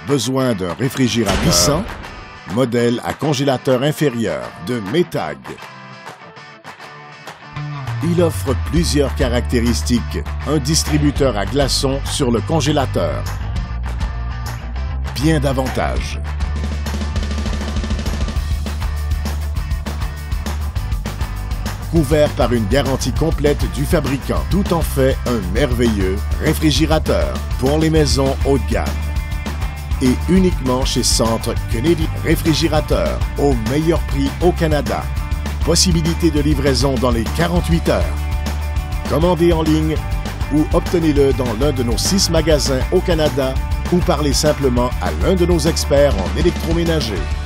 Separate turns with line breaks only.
Besoin d'un réfrigérateur puissant? Modèle à congélateur inférieur de Maytag. Il offre plusieurs caractéristiques. Un distributeur à glaçons sur le congélateur. Bien d'avantages. Couvert par une garantie complète du fabricant. Tout en fait un merveilleux réfrigérateur pour les maisons haut de gamme. Et uniquement chez Centre Kennedy. Réfrigérateur au meilleur prix au Canada. Possibilité de livraison dans les 48 heures. Commandez en ligne ou obtenez-le dans l'un de nos 6 magasins au Canada ou parlez simplement à l'un de nos experts en électroménager.